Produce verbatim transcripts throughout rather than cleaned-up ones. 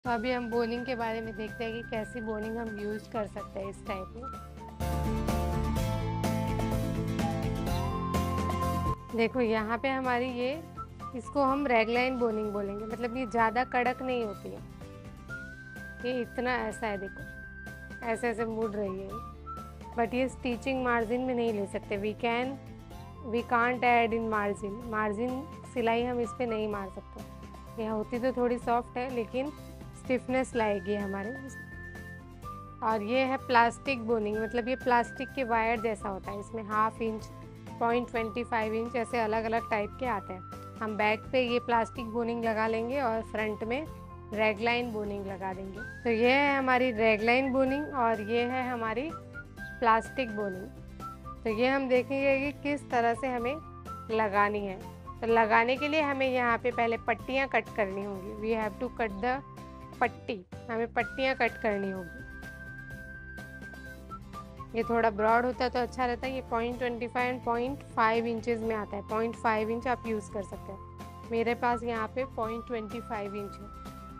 तो अभी हम बोनिंग के बारे में देखते हैं कि कैसी बोनिंग हम यूज कर सकते हैं इस टाइप में। देखो यहाँ पे हमारी ये, इसको हम रेगलाइन बोनिंग बोलेंगे, मतलब ये ज़्यादा कड़क नहीं होती है, ये इतना ऐसा है, देखो ऐसे ऐसे मुड़ रही है। बट ये स्टिचिंग मार्जिन में नहीं ले सकते, we can we can't add in margin, margin सिलाई हम इस पर नहीं मार सकते। ये होती तो थोड़ी सॉफ्ट है लेकिन स्टिफनेस लाएगी हमारे। और ये है प्लास्टिक बोनिंग, मतलब ये प्लास्टिक के वायर जैसा होता है, इसमें half inch, point twenty five inch ऐसे अलग अलग टाइप के आते हैं। हम बैक पे ये प्लास्टिक बोनिंग लगा लेंगे और फ्रंट में रेगलाइन बोनिंग लगा देंगे। तो ये है हमारी रेगलाइन बोनिंग और ये है हमारी प्लास्टिक बोनिंग। तो ये हम देखेंगे कि किस तरह से हमें लगानी है। तो लगाने के लिए हमें यहाँ पे पहले पट्टियाँ कट करनी होंगी, we have to cut the पट्टी, हमें पट्टियाँ कट करनी होगी। ये थोड़ा ब्रॉड होता है तो अच्छा रहता है। ये point twenty five and point five inches में आता है, पॉइंट फाइव इंच आप यूज़ कर सकते हैं। मेरे पास यहाँ पे पॉइंट ट्वेंटी फाइव इंच है।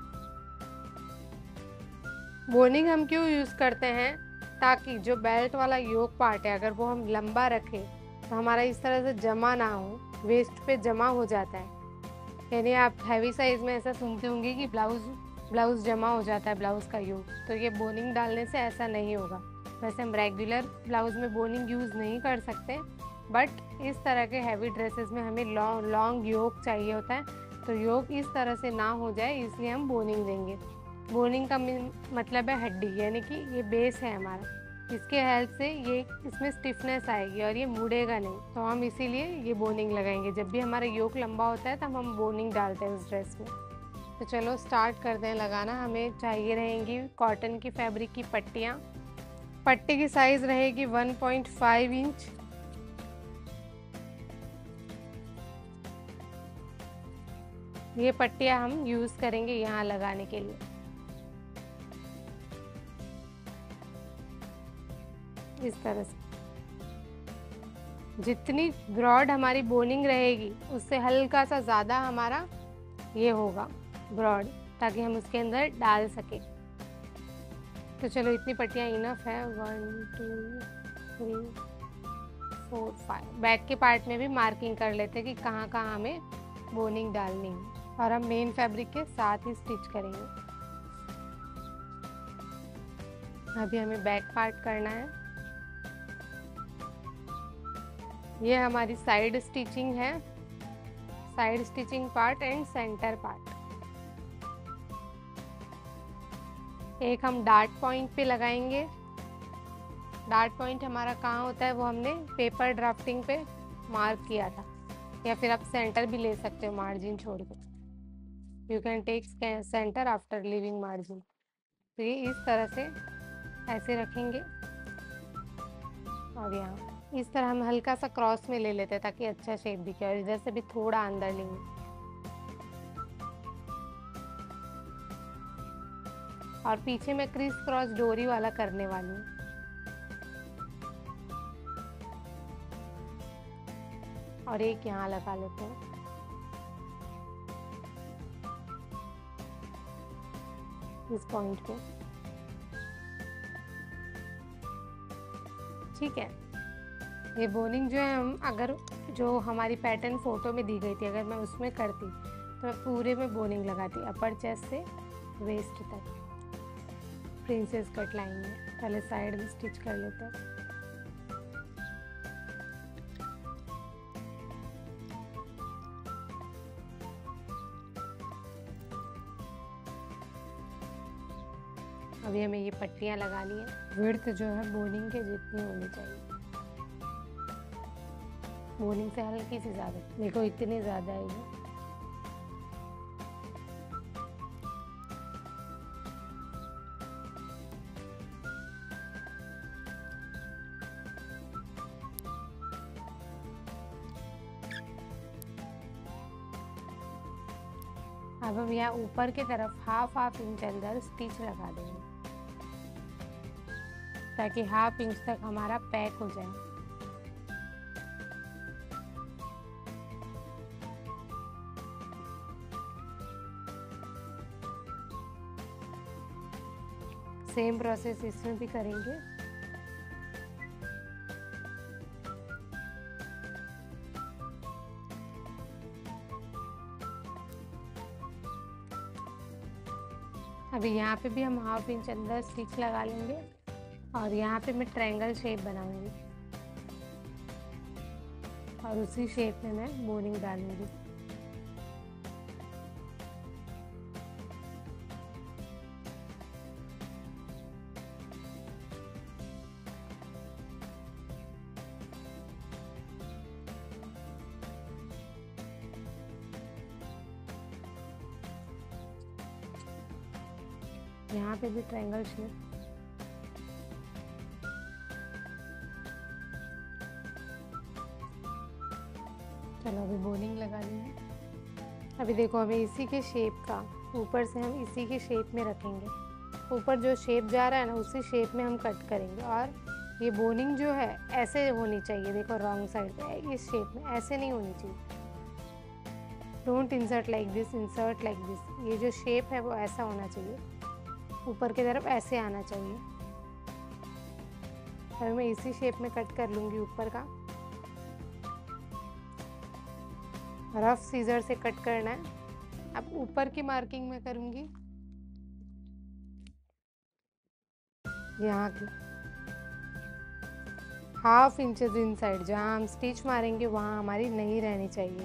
बोनिंग हम क्यों यूज़ करते हैं, ताकि जो बेल्ट वाला योक पार्ट है अगर वो हम लंबा रखें तो हमारा इस तरह से जमा ना हो, वेस्ट पे जमा हो जाता है। यानी आप हैवी साइज़ में ऐसा सुनते होंगे कि ब्लाउज़ ब्लाउज़ जमा हो जाता है ब्लाउज़ का योक, तो ये बोनिंग डालने से ऐसा नहीं होगा। वैसे हम रेगुलर ब्लाउज़ में बोनिंग यूज़ नहीं कर सकते, बट इस तरह के हैवी ड्रेसेस में हमें लॉन्ग लॉन्ग योक चाहिए होता है, तो योक इस तरह से ना हो जाए इसलिए हम बोनिंग देंगे। बोनिंग का मतलब है हड्डी, यानी कि ये बेस है हमारा, इसके हेल्प से ये इसमें स्टिफनेस आएगी और ये मुड़ेगा नहीं, तो हम इसीलिए ये बोनिंग लगाएंगे। जब भी हमारा योक लंबा होता है तब हम बोनिंग डालते हैं उस ड्रेस में। तो चलो स्टार्ट करते हैं लगाना। हमें चाहिए रहेंगी कॉटन की फैब्रिक की पट्टियाँ। पट्टी की साइज़ रहेगी वन पॉइंट फाइव इंच। ये पट्टियाँ हम यूज़ करेंगे यहाँ लगाने के लिए। इस तरह से जितनी ब्रॉड हमारी बोनिंग रहेगी उससे हल्का सा ज़्यादा हमारा ये होगा ब्रॉड, ताकि हम उसके अंदर डाल सकें। तो चलो इतनी पट्टियाँ इनफ है। One two three four five. Back के पार्ट में भी मार्किंग कर लेते हैं कि कहाँ कहाँ हमें बोनिंग डालनी है, और हम मेन फैब्रिक के साथ ही स्टिच करेंगे। अभी हमें बैक पार्ट करना है। ये हमारी साइड स्टिचिंग है, side stitching part and centre part. एक हम डार्ट पॉइंट पे लगाएंगे। डार्ट पॉइंट हमारा कहाँ होता है वो हमने पेपर ड्राफ्टिंग पे मार्क किया था, या फिर आप सेंटर भी ले सकते हो मार्जिन छोड़ के, you can take centre after leaving margin. तो ये इस तरह से ऐसे रखेंगे और यहाँ इस तरह हम हल्का सा क्रॉस में ले लेते हैं ताकि अच्छा शेप दिखे, और इधर से भी थोड़ा अंदर लेंगे और पीछे मैं क्रिस क्रॉस डोरी वाला करने वाली हूँ। और एक यहाँ लगा लेते हैं। इस पॉइंट पे ठीक है। ये बोनिंग जो है, हम अगर जो हमारी पैटर्न फोटो में दी गई थी अगर मैं उसमें करती तो मैं पूरे में बोनिंग लगाती, अपर चेस्ट से वेस्ट तक प्रिंसेस कट लाइन में। पहले साइड में स्टिच कर लेते हैं। अभी हमें ये पट्टियाँ लगानी है। विड्थ जो है बोनिंग के जितनी होनी चाहिए, बोनिंग से हल्की सी ज़्यादा, देखो इतनी ज़्यादा है ये। अब हम यहाँ ऊपर की तरफ हाफ हाफ इंच अंदर स्टिच लगा देंगे ताकि हाफ इंच तक हमारा पैक हो जाए। सेम प्रोसेस इसमें भी करेंगे। अभी यहाँ पे भी हम हाफ इंच अंदर स्टिच लगा लेंगे और यहाँ पे मैं ट्रायंगल शेप बनाऊंगी और उसी शेप में मैं बोनिंग डालूंगी। यहाँ पे भी ट्रायंगल शेप। चलो अभी बोनिंग लगा लेंगे। अभी देखो हमें इसी के शेप का ऊपर से हम इसी के शेप में रखेंगे। ऊपर जो शेप जा रहा है ना उसी शेप में हम कट करेंगे और ये बोनिंग जो है ऐसे होनी चाहिए। देखो रॉन्ग साइड पे इस शेप में ऐसे नहीं होनी चाहिए। Don't insert like this, insert like this. ये जो शेप है वो ऐसा होना चाहिए, ऊपर की तरफ ऐसे आना चाहिए। और मैं इसी शेप में कट कर लूँगी ऊपर का। रफ सीजर से कट करना है। अब ऊपर की मार्किंग में करूँगी यहाँ की हाफ इंचेस इनसाइड। जहाँ हम स्टिच मारेंगे वहाँ हमारी नहीं रहनी चाहिए।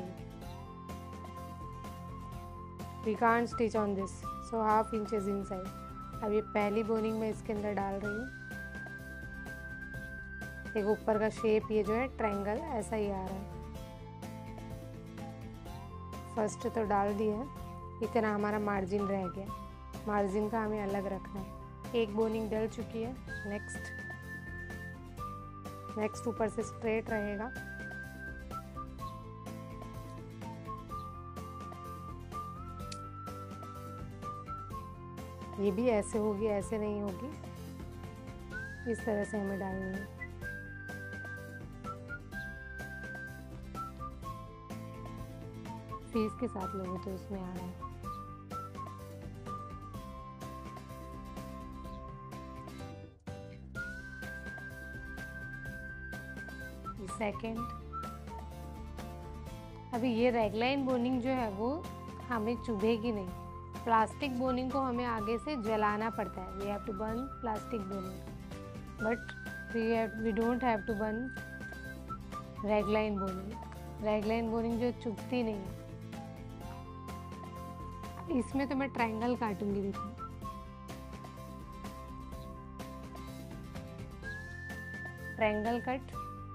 We can't stitch on this, so half inches inside. अब ये पहली बोनिंग मैं इसके अंदर डाल रही हूँ। एक ऊपर का शेप ये जो है ट्रायंगल ऐसा ही आ रहा है। फर्स्ट तो डाल दिया है, इतना हमारा मार्जिन रह गया। मार्जिन का हमें अलग रखना है। एक बोनिंग डल चुकी है। नेक्स्ट नेक्स्ट ऊपर से स्ट्रेट रहेगा। ये भी ऐसे होगी, ऐसे नहीं होगी। इस तरह से हमें डालनी है। फीस के साथ लोगों तो इसमें आ रहा है। सेकंड। अभी ये रेगलाइन बोनिंग जो है वो हमें चुभेगी नहीं। प्लास्टिक बोनिंग को हमें आगे से जलाना पड़ता है। We have to burn plastic boning, but we have we don't have to burn rigilene boning. Rigilene boning जो चुभती नहीं है। इसमें तो मैं ट्रायंगल काटूंगी। देखो ट्रायंगल कट।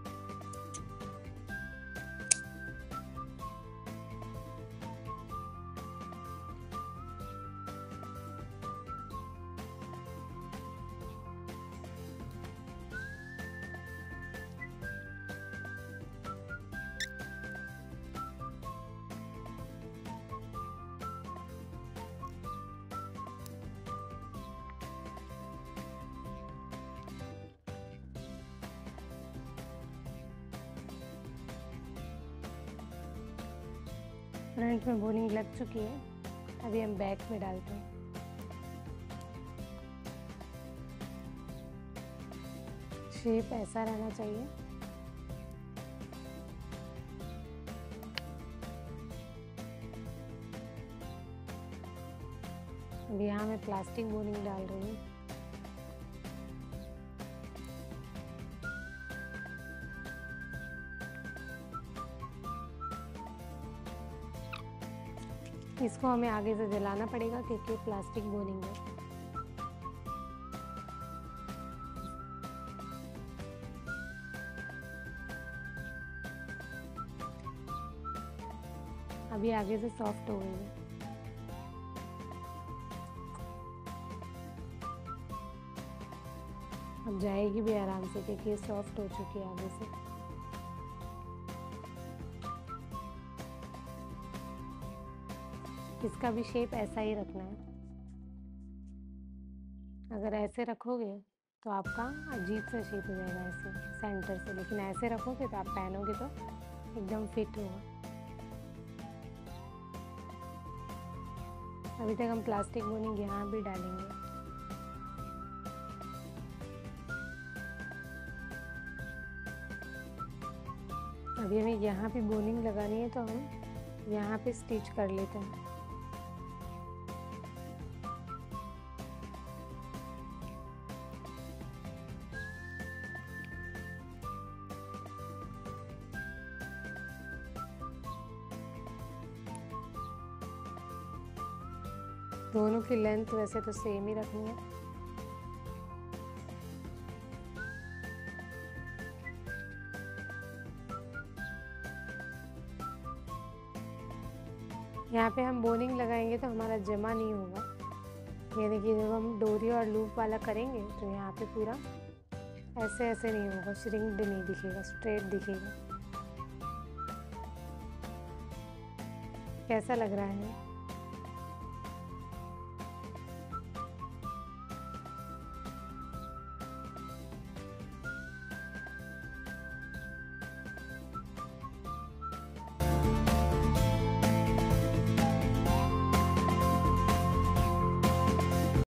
फ्रंट में बोनिंग लग चुकी है। अभी हम बैक में डालते हैं। शेप ऐसा रहना चाहिए। अब यहाँ मैं प्लास्टिक बोनिंग डाल रही हूँ। इसको हमें आगे से जलाना पड़ेगा क्योंकि प्लास्टिक बोनिंग है। अभी आगे से सॉफ्ट हो गई है। अब जाएगी भी आराम से क्योंकि ये सॉफ्ट हो चुकी है आगे से। इसका भी शेप ऐसा ही रखना है। अगर ऐसे रखोगे तो आपका अजीब सा शेप हो जाएगा ऐसे सेंटर से, लेकिन ऐसे रखोगे तो आप पहनोगे तो एकदम फिट होगा। अभी तक हम प्लास्टिक बोनिंग यहाँ भी डालेंगे। अभी हमें यहाँ पे बोनिंग लगानी है, तो हम यहाँ पे स्टिच कर लेते हैं। दोनों की लेंथ वैसे तो सेम ही रखनी है। यहाँ पे हम बोनिंग लगाएंगे तो हमारा जमा नहीं होगा। यानी कि जब हम डोरी और लूप वाला करेंगे तो यहाँ पे पूरा ऐसे ऐसे नहीं होगा, श्रिंक्ड नहीं दिखेगा, स्ट्रेट दिखेगा। कैसा लग रहा है?